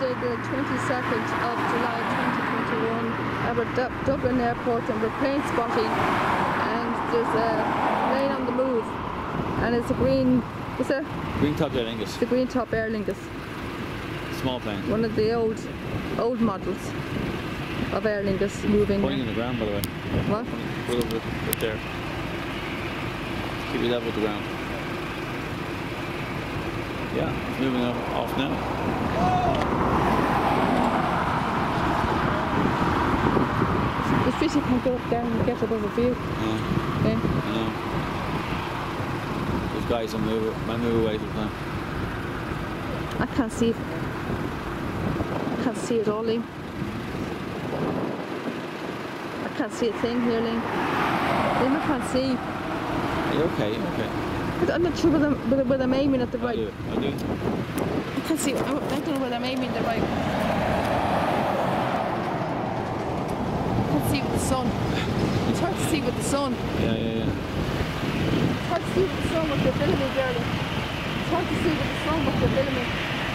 Tuesday the 22nd of July 2021 at Dublin Airport, and we're plane spotting, and there's a plane on the move, and it's a green, what's it? Green top Aer Lingus. The green top Aer Lingus. Small plane. One of the old models of Aer Lingus moving. Pointing in the ground, by the way. What? A little bit right there. Keep it level with the ground. Yeah, it's moving off now. The fishy can go up there and get above a view. Yeah. Okay. I know. Those guys will move away from them. I can't see it. I can't see it all, Liam. I can't see a thing here, Liam. Liam, I can't see. You're okay, you're okay. But I'm not sure whether I'm aiming at the right. I do. I can't see. I don't know whether I'm aiming the right. I can't see with the sun. It's hard to see with the sun. Yeah. It's hard to see with the sun with the filming, darling. It's hard to see with the sun with the filming.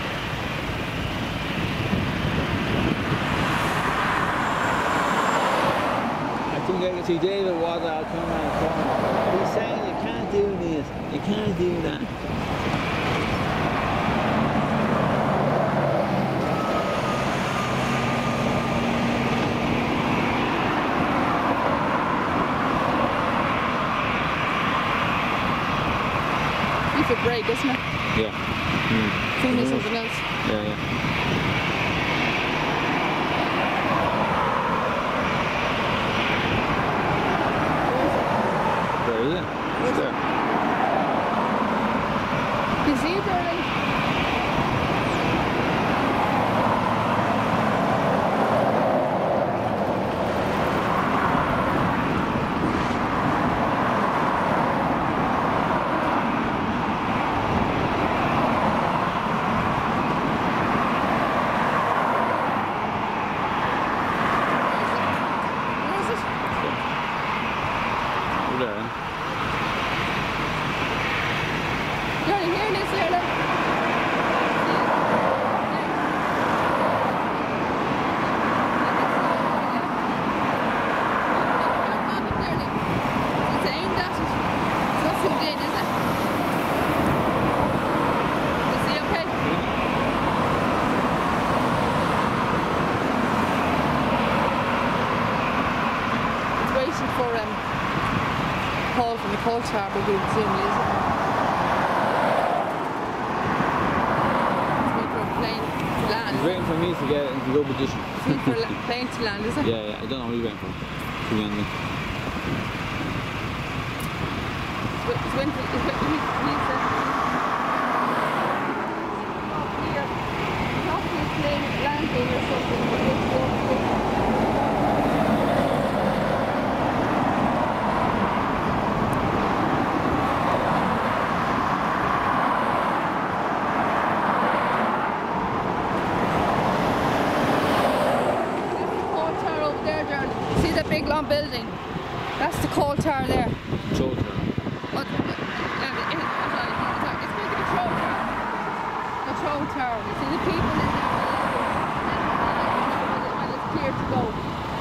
I think I can see David Waddell coming around the corner. He's saying you can't do this. You can't do that. It's a break, isn't it? Yeah. Filming something else. Yeah. Where is it? It's there. You see it, darling? From the coal tower, but we'll soon use it. It's waiting for a plane to land. He's waiting for me to get into good position. It's waiting for a plane to land, is it? Yeah. I don't know what he's waiting for. To be honest. It's waiting for he's probably a plane landing or something. Big long building. That's the coal tower there. Control tower. What? It's called the control tower. Control tower. You see the people in there when it's clear to go.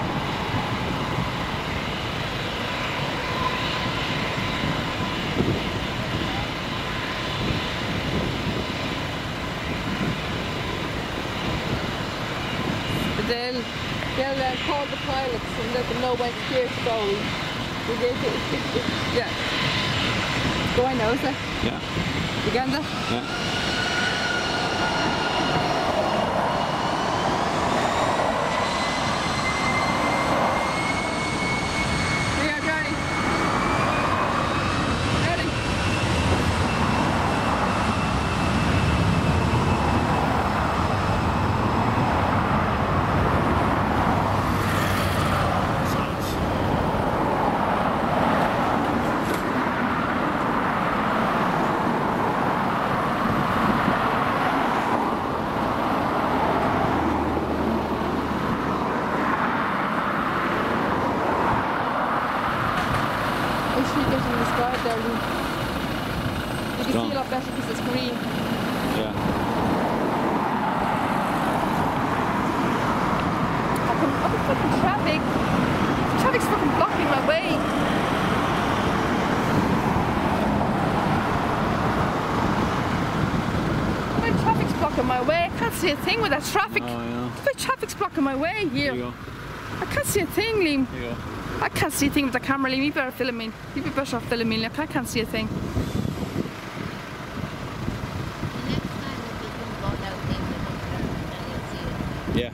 They'll call the pilots and let them know when it's clear to go. Yeah. It's going now, is it? Yeah. You getting that? Yeah. blocking my way. I can't see a thing with that traffic. Oh, yeah. The traffic's blocking my way here. There you go. I can't see a thing, Liam. There you go. I can't see a thing with the camera, Liam. You better film me. You better off filming me. Look, I can't see a thing. Yeah.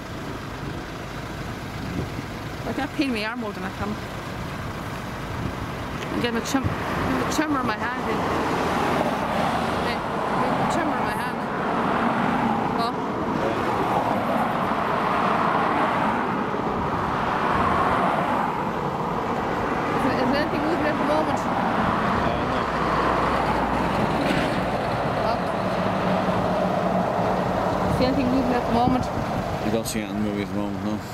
I can't peel my arm more than I can. I'm getting a trimmer in my hand. A trimmer in my hand. Oh. Is there anything moving at the moment? No. See anything moving at the moment? I don't see anything moving at the moment, no.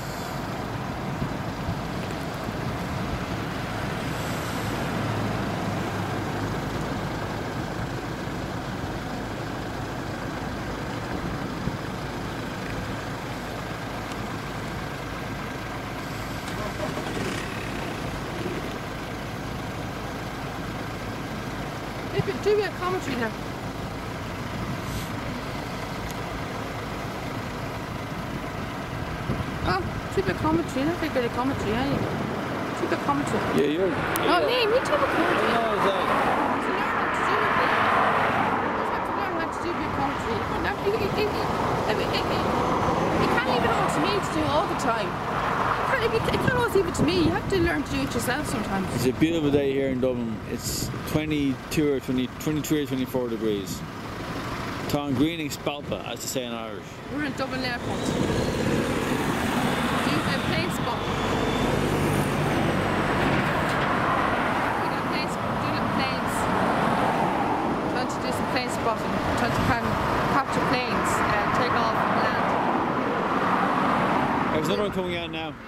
Do a commentary now. Oh, do a commentary. Not very good at commentary, are you? Do a commentary. Yeah, you're. Oh, Liam, you do a commentary. No, it's like. To learn how to do a commentary. You can't leave it all to me to do all the time. You can't always leave it to me. You have to learn to do it yourself sometimes. It's a beautiful day here in Dublin. It's 22 or 23 or 24 degrees. Tá greening spalpa, as they say in Irish. We're in Dublin Airport. Do a plane spot. We're going to do planes. Trying to do some plane spotting. Trying to capture planes and take off and land. There's another one coming out now.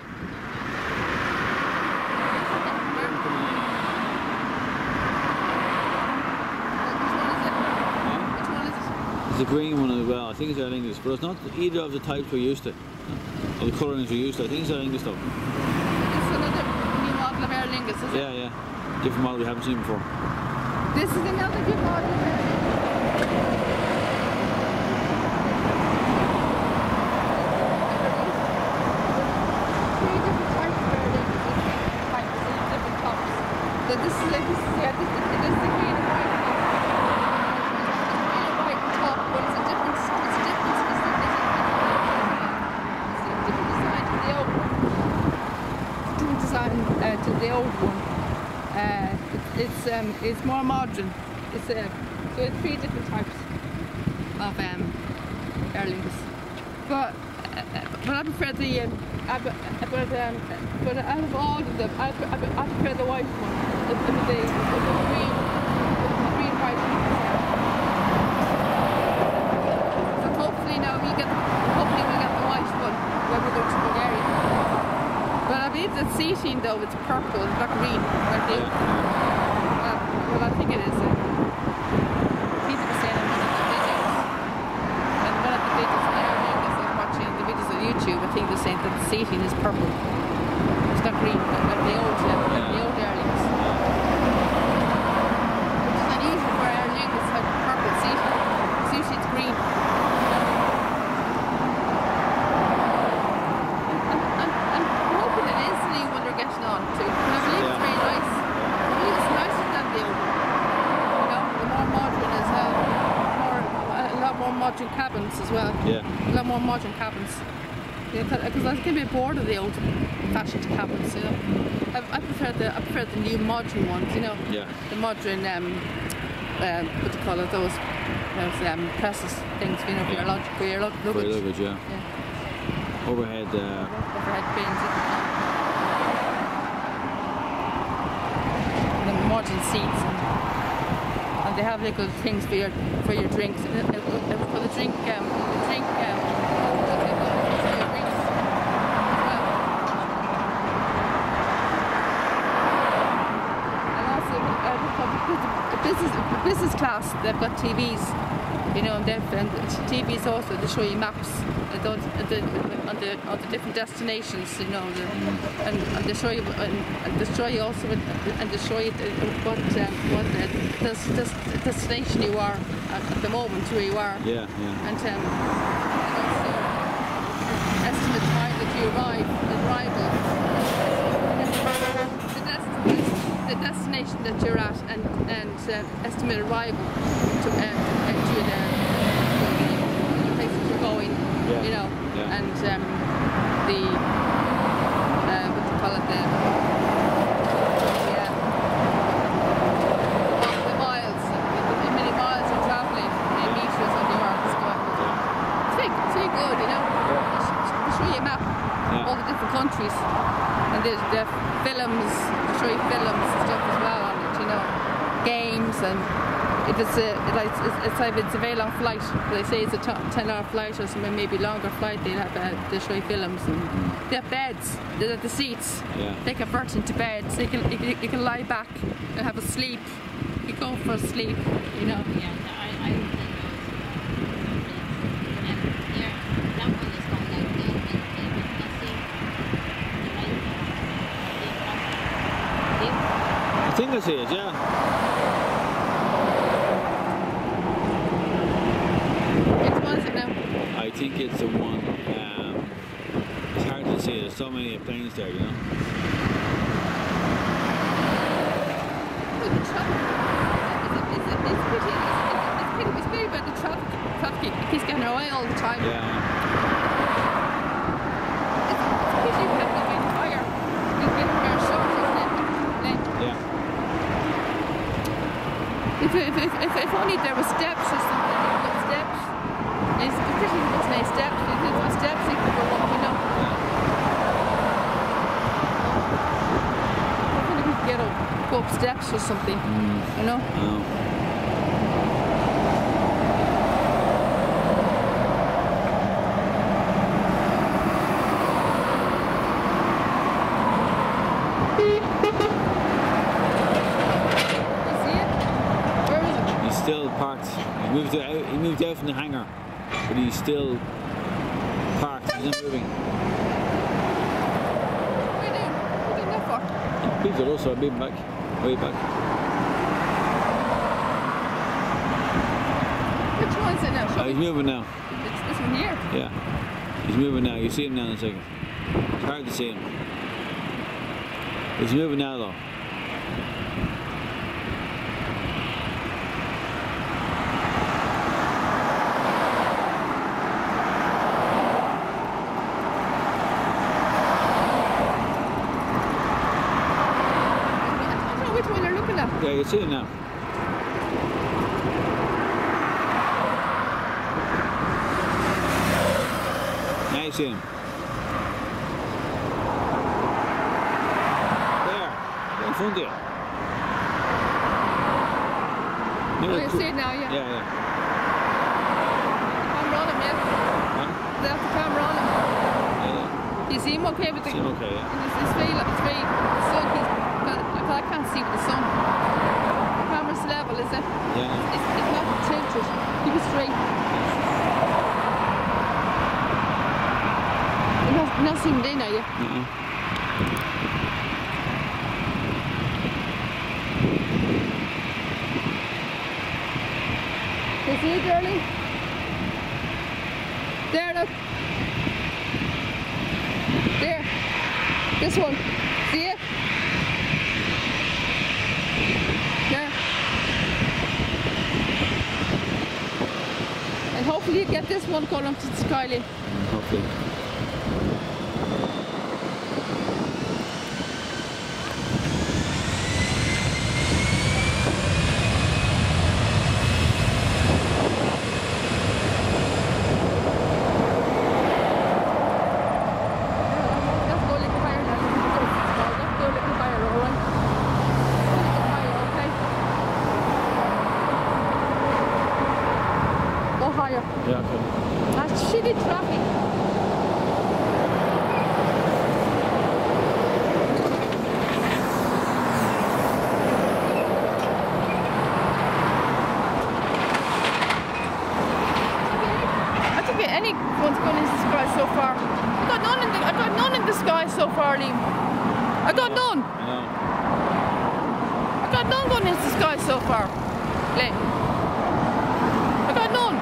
It's a green one as well. I think it's Aer Lingus, but it's not either of the types we're used to, or the colourings we're used to. I think it's Aer Lingus though. It's another new model of Aer Lingus, is it? Yeah, yeah. Different model we haven't seen before. This is another new model of Aer Lingus. Three different types of Aer Lingus. Different tops. So this is like this is the green and white top. To the old one. It's more modern. So it's three different types of Aer Lingus. But I prefer the but out of all of them, I prefer the white one. The green white one. So hopefully we'll get the white one when we go to Bulgaria. But I believe the seating though, it's purple, it's not green. Well, I think it is. People were saying in one of the videos, and one of the videos in Aer Lingus, I was watching the videos on YouTube, I think they're saying that the seating is purple. It's not green, like the old Aer Lingus. Which is unusual for Aer Lingus to have purple seating. Usually it's green. Modern cabins as well. Yeah. A lot more modern cabins. Yeah, because I can be bored of the old fashioned cabins, you know. I prefer the new modern ones, you know. Yeah. The modern what do you call it? Those presses things, you know, for your luggage. For your luggage, yeah. Overhead bins. And the modern seats. And they have little things for your drinks. For the drink for your drinks as well. And also business class, they've got TVs You know, and TVs also, they show you maps on the different destinations, you know, and they show you, and they show you also, and they show you what destination you are at the moment, where you are. Yeah, yeah. And also estimate time that you arrival, the destination that you're at, and estimate arrival to the place that you're going. Yeah. You know, Yeah. and the what do you call it, the miles, how many miles you're travelling, how many meters on the earth is going. It's very good, you know. They show you a map of all the different countries, and there's the films, they show you films and stuff as well on it, you know, games, and if it's a very long flight, they say it's a 10-hour flight or something, maybe longer flight, they'll show you films, and they have beds, they have the seats, they convert into beds, you can lie back and have a sleep, you go for a sleep, you know. Yeah, I that one is called like I think I see it, yeah. I think it's the one, it's hard to see, there's so many planes there, you know. It's pretty bad, the traffic, it keeps getting away all the time. Yeah. It's pretty heavily by fire. You get very short, isn't it? Yeah. If only there were steps or something, steps. It's pretty much nice steps. If there were steps, you could go up, you know. Hopefully we could go up steps or something, you know. Oh. Still parked. He moved out from the hangar, but he's still parked. He's not moving. What are you doing? What are you doing that for? He beeped at us, so I beeped back. Way back. Which one's it now? He's moving now. It's this one here? Yeah. He's moving now. You see him now in a second. It's hard to see him. He's moving now though. Yeah, you can see it now. Now you see him. There, in front of you. Oh, you see it now, yeah. Yeah, yeah. Camera on him, yeah. Huh? They have the camera on him. Yeah. Do you see him okay with the... See him okay, yeah. It's very sun. I can't see with the sun. The camera's level, is it? Yeah. It's not tilted. Keep it straight. You're not zoomed in, are you? You see it, darling? There, look. There. This one. See it? There. And hopefully you get this one going up to the sky. Hopefully. Higher. Yeah, okay. That's shitty traffic. anyone's going into the sky so far. I got none in the sky so far, Liam. I got none. I know. I got none going into the sky so far. Liam. I got none.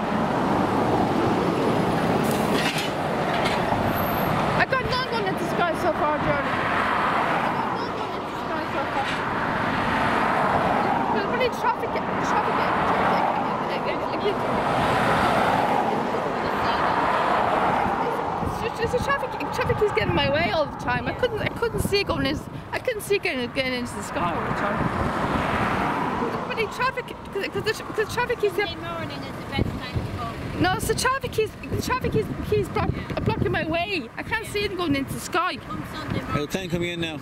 I got none going into the sky so far, Charlie. I got none going into the sky so far. There's really traffic. It's just traffic is getting in my way all the time. I couldn't see going in. I couldn't see getting into the sky all the time. But the traffic, because traffic is. Sunday morning is the best time to go. No, so traffic is blocking my way. I can't see it going into the sky. Come Sunday morning. There's a plane coming in now.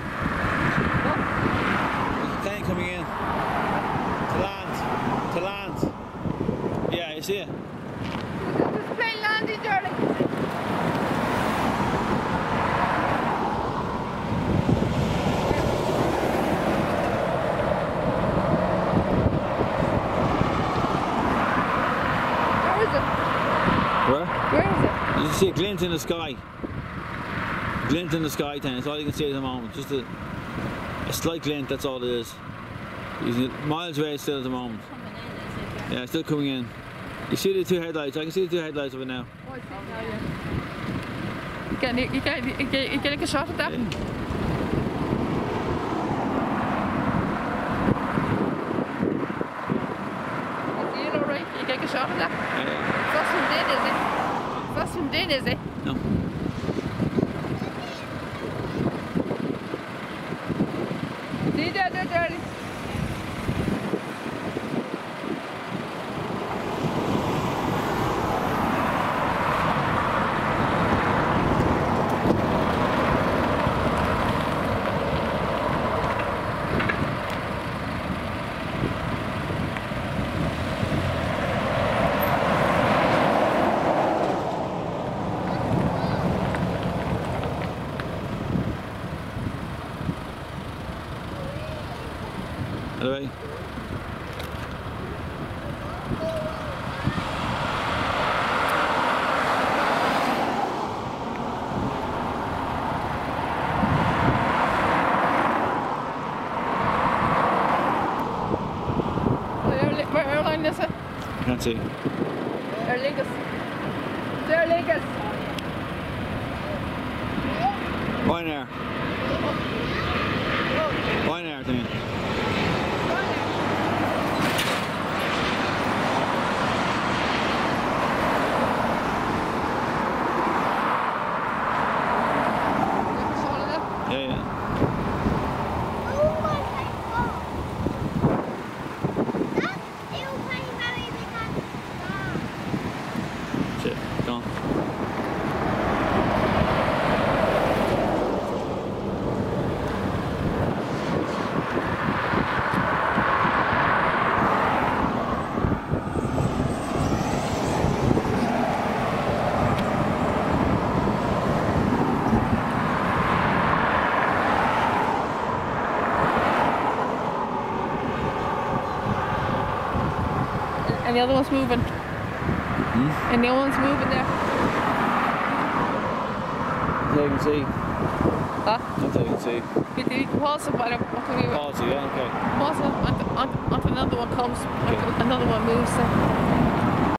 There's a plane coming in. To land. Yeah, you see it? There's a plane landing, darling. Where? Where is it? You can see a glint in the sky. Glint in the sky, then. That's all you can see at the moment. Just a slight glint, that's all it is. He's miles away still at the moment. Coming in, is it? Yeah, still coming in. You see the two headlights? I can see the two headlights of it now. Oh, I see it now, yeah. You get a shot at that? Yeah. You know, right? You get a shot at that? Yeah. That's from din, is it? That's from din, is it? No. See that there, darling? Anyway. What airline is it? Can't see. Aer Lingus. Aer Lingus. Ryanair. Ryanair, I mean. Yeah, yeah. Shit, gone. And the other one's moving. Hmm? And the other one's moving there. So you can see. Huh? That's all you can see. You can pause it, but what can we Policy, yeah, okay. pause it until another one comes, until another one moves.